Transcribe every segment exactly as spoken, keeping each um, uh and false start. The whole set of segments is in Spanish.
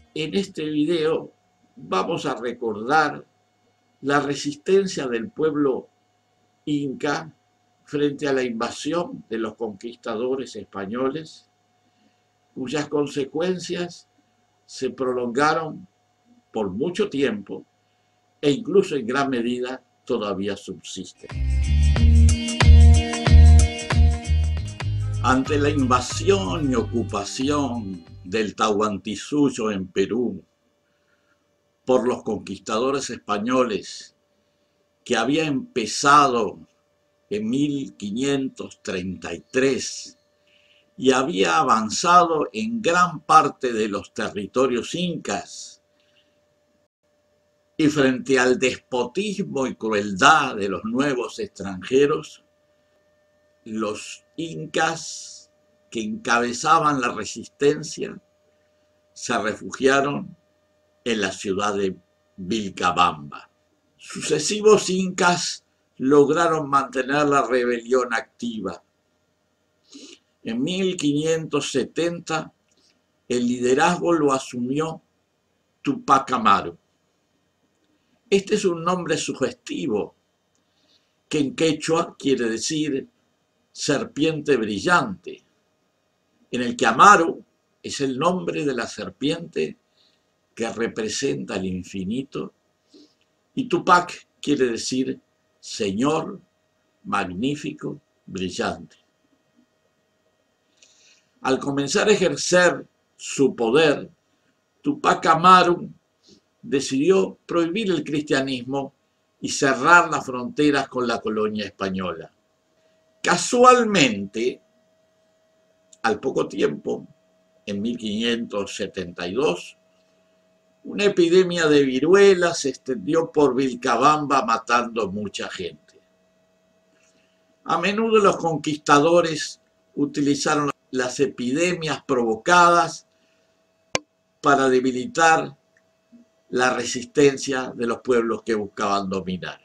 En este video vamos a recordar la resistencia del pueblo inca frente a la invasión de los conquistadores españoles, cuyas consecuencias se prolongaron por mucho tiempo e incluso en gran medida todavía subsisten. Ante la invasión y ocupación del Tahuantinsuyo en Perú por los conquistadores españoles, que había empezado en mil quinientos treinta y tres y había avanzado en gran parte de los territorios incas, y frente al despotismo y crueldad de los nuevos extranjeros, los incas que encabezaban la resistencia se refugiaron en la ciudad de Vilcabamba. Sucesivos incas lograron mantener la rebelión activa. En mil quinientos setenta el liderazgo lo asumió Tupac Amaru. Este es un nombre sugestivo que en quechua quiere decir serpiente brillante, en el que Amaru es el nombre de la serpiente que representa el infinito, y Tupac quiere decir señor, magnífico, brillante. Al comenzar a ejercer su poder, Tupac Amaru decidió prohibir el cristianismo y cerrar las fronteras con la colonia española. Casualmente, al poco tiempo, en mil quinientos setenta y dos, una epidemia de viruela se extendió por Vilcabamba matando mucha gente. A menudo los conquistadores utilizaron las epidemias provocadas para debilitar la resistencia de los pueblos que buscaban dominar.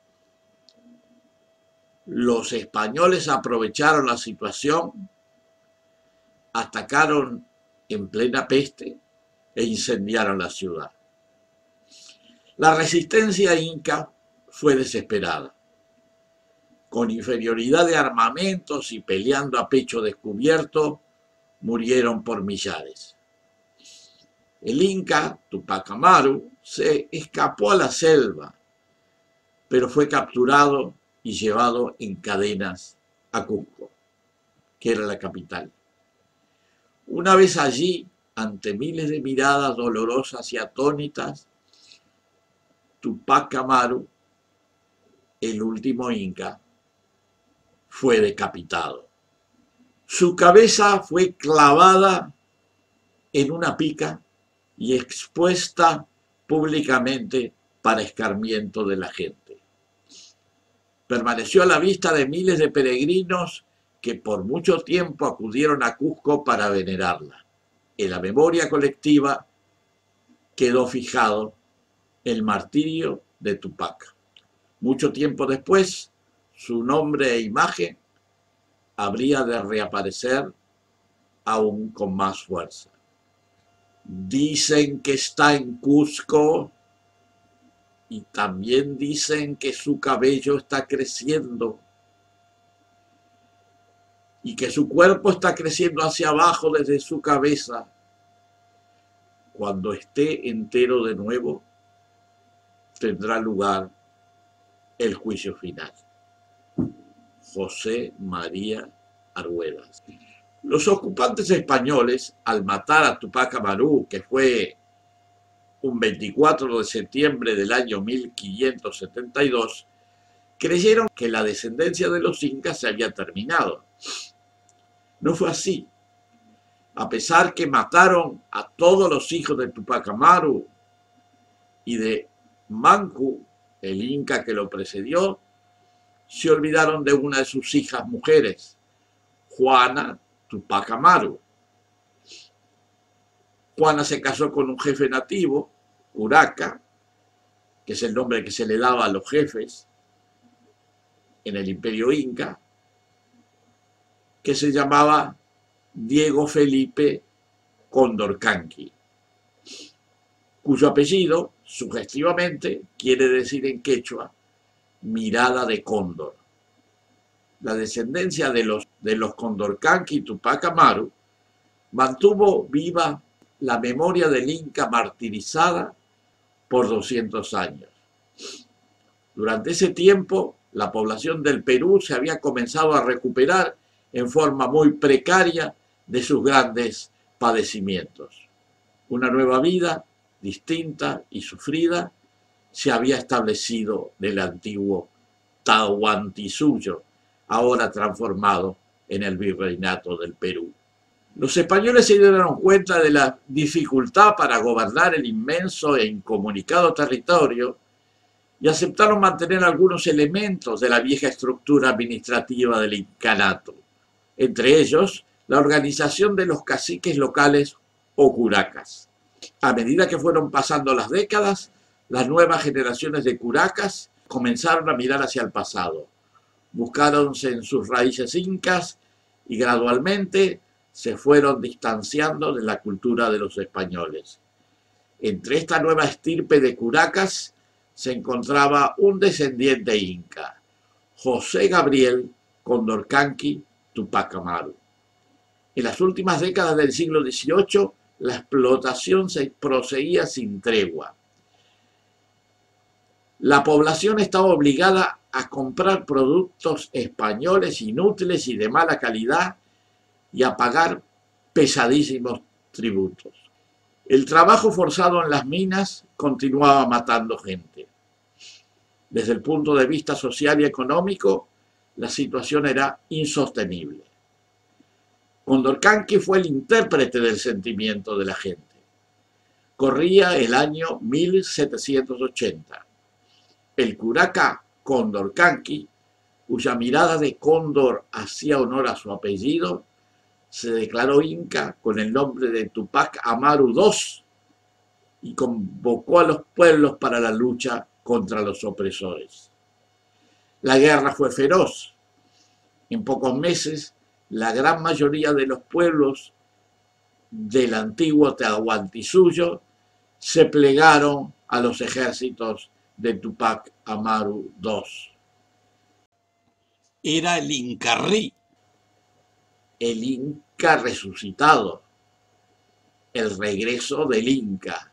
Los españoles aprovecharon la situación, atacaron en plena peste e incendiaron la ciudad. La resistencia inca fue desesperada. Con inferioridad de armamentos y peleando a pecho descubierto, murieron por millares. El inca Tupac Amaru se escapó a la selva, pero fue capturado y llevado en cadenas a Cusco, que era la capital. Una vez allí, ante miles de miradas dolorosas y atónitas, Tupac Amaru, el último inca, fue decapitado. Su cabeza fue clavada en una pica y expuesta públicamente para escarmiento de la gente. Permaneció a la vista de miles de peregrinos que por mucho tiempo acudieron a Cusco para venerarla. En la memoria colectiva quedó fijado el martirio de Tupac. Mucho tiempo después, su nombre e imagen habría de reaparecer aún con más fuerza. Dicen que está en Cusco y también dicen que su cabello está creciendo y que su cuerpo está creciendo hacia abajo desde su cabeza. Cuando esté entero de nuevo, tendrá lugar el juicio final. José María Arguedas. Los ocupantes españoles, al matar a Tupac Amaru, que fue un veinticuatro de septiembre del año mil quinientos setenta y dos, creyeron que la descendencia de los incas se había terminado. No fue así. A pesar que mataron a todos los hijos de Tupac Amaru y de Mancu, el inca que lo precedió, se olvidaron de una de sus hijas mujeres, Juana Tupac Amaru. Juana se casó con un jefe nativo, Curaca, que es el nombre que se le daba a los jefes en el imperio inca, que se llamaba Diego Felipe Condorcanqui. cuyo apellido, sugestivamente, quiere decir en quechua mirada de cóndor. La descendencia de los, de los Condorcanqui y Tupac Amaru mantuvo viva la memoria del Inca martirizada por doscientos años. Durante ese tiempo, la población del Perú se había comenzado a recuperar en forma muy precaria de sus grandes padecimientos. Una nueva vida, distinta y sufrida, se había establecido en el antiguo Tahuantinsuyo, ahora transformado en el virreinato del Perú. Los españoles se dieron cuenta de la dificultad para gobernar el inmenso e incomunicado territorio y aceptaron mantener algunos elementos de la vieja estructura administrativa del incanato, entre ellos la organización de los caciques locales o curacas. A medida que fueron pasando las décadas, las nuevas generaciones de curacas comenzaron a mirar hacia el pasado, buscáronse en sus raíces incas y gradualmente se fueron distanciando de la cultura de los españoles. Entre esta nueva estirpe de curacas se encontraba un descendiente inca, José Gabriel Condorcanqui Tupac Amaru. En las últimas décadas del siglo dieciocho, la explotación se proseguía sin tregua. La población estaba obligada a comprar productos españoles inútiles y de mala calidad y a pagar pesadísimos tributos. El trabajo forzado en las minas continuaba matando gente. Desde el punto de vista social y económico, la situación era insostenible. Condorcanqui fue el intérprete del sentimiento de la gente. Corría el año mil setecientos ochenta. El curaca Condorcanqui, cuya mirada de cóndor hacía honor a su apellido, se declaró inca con el nombre de Tupac Amaru segundo y convocó a los pueblos para la lucha contra los opresores. La guerra fue feroz. En pocos meses, la gran mayoría de los pueblos del antiguo Tahuantinsuyo se plegaron a los ejércitos de Tupac Amaru segundo. Era el Incarrí, el Inca resucitado, el regreso del Inca.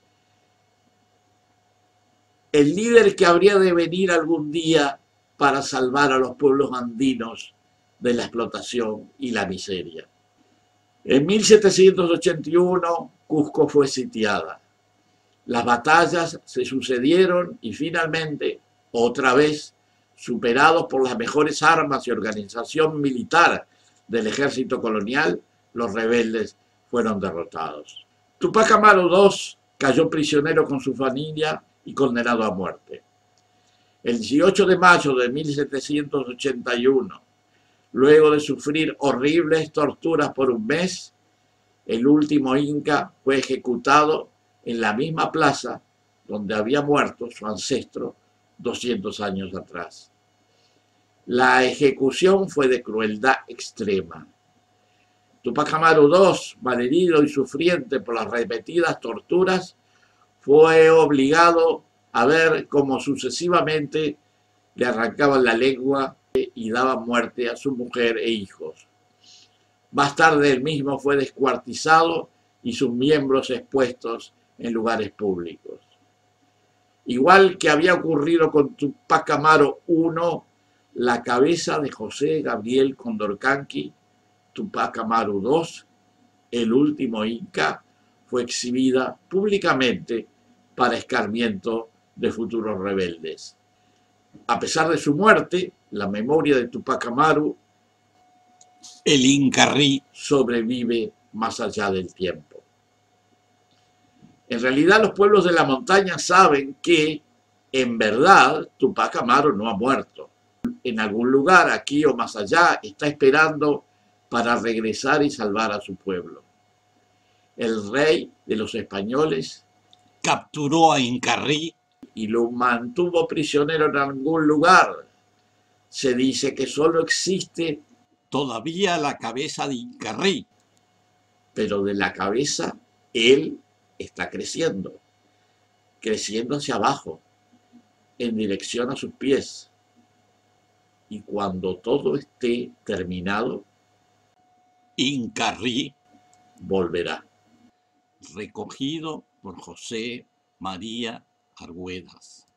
El líder que habría de venir algún día para salvar a los pueblos andinos de la explotación y la miseria. En mil setecientos ochenta y uno, Cusco fue sitiada. Las batallas se sucedieron y finalmente, otra vez, superados por las mejores armas y organización militar del ejército colonial, los rebeldes fueron derrotados. Tupac Amaru segundo cayó prisionero con su familia y condenado a muerte. El dieciocho de mayo de mil setecientos ochenta y uno, luego de sufrir horribles torturas por un mes, el último inca fue ejecutado en la misma plaza donde había muerto su ancestro doscientos años atrás. La ejecución fue de crueldad extrema. Tupac Amaru segundo, malherido y sufriente por las repetidas torturas, fue obligado a ver cómo sucesivamente le arrancaban la lengua y daban muerte a su mujer e hijos. Más tarde él mismo fue descuartizado y sus miembros expuestos en lugares públicos. Igual que había ocurrido con Tupac Amaru primero, la cabeza de José Gabriel Condorcanqui Tupac Amaru segundo, el último inca, fue exhibida públicamente para escarmiento de futuros rebeldes. A pesar de su muerte, la memoria de Tupac Amaru, el Incarrí, sobrevive más allá del tiempo. En realidad, los pueblos de la montaña saben que, en verdad, Tupac Amaru no ha muerto. En algún lugar, aquí o más allá, está esperando para regresar y salvar a su pueblo. El rey de los españoles capturó a Incarrí y lo mantuvo prisionero en algún lugar. Se dice que solo existe todavía la cabeza de Incarrí, pero de la cabeza él está creciendo. creciendo hacia abajo, en dirección a sus pies. Y cuando todo esté terminado, Incarrí, volverá. recogido por José María Argüedas.